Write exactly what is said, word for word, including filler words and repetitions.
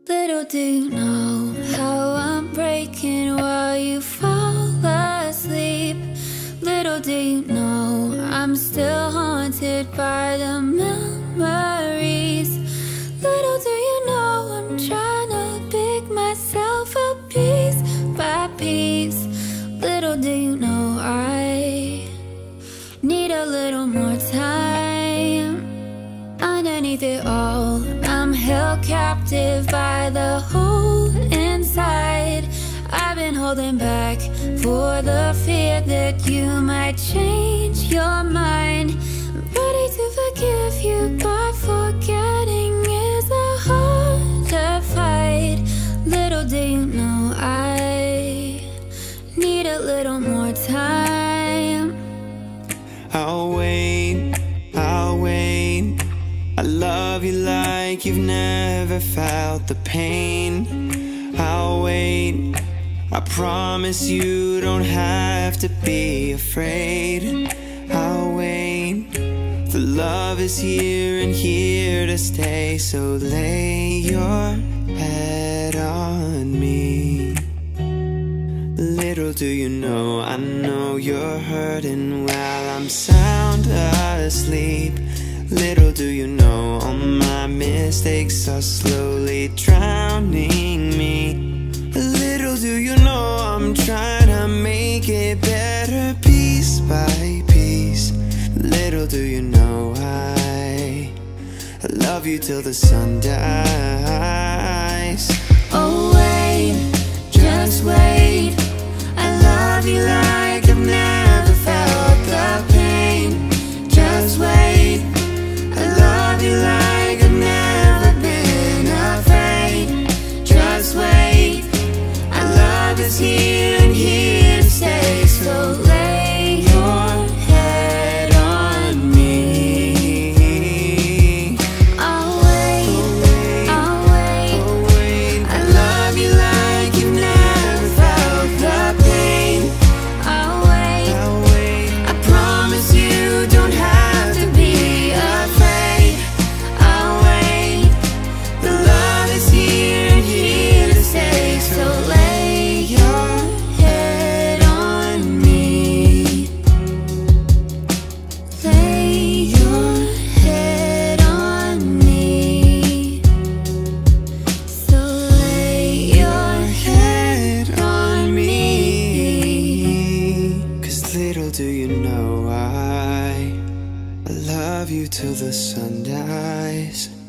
Little do you know how I'm breaking while you fall asleep. Little do you know I'm still haunted by the memories. Little do you know I'm trying to pick myself up piece by piece. Little do you know I need a little more time. Underneath it all, I'm held captive by the hole inside. I've been holding back for the fear that you might change your mind. I'm ready to forgive you, but forgetting is a harder fight. Little do you know I need a little more time. I'll wait, I'll wait. I love you like you've never felt the pain. I'll wait, I promise you don't have to be afraid. I'll wait, the love is here and here to stay. So lay your head on me. Little do you know, I know you're hurting while I'm sound asleep. Little do you know, all my mistakes are slowly drowning me. Little do you know, I'm trying to make it better piece by piece. Little do you know, I, I love you till the sun dies. Oh wait, just wait. I love you like I've never felt the pain. Just wait. I love you like I've never been afraid. Just wait. Our love is here and here to stay. So lay your head on me. I'll wait, I'll wait. I love you like you've never felt the pain. I'll wait, I promise you don't have to be afraid. I'll wait, the love is here and here to stay. So lay your head on me. Lay your head on me. So lay your head on me. 'Cause little do you know, I, I love you till the sun dies.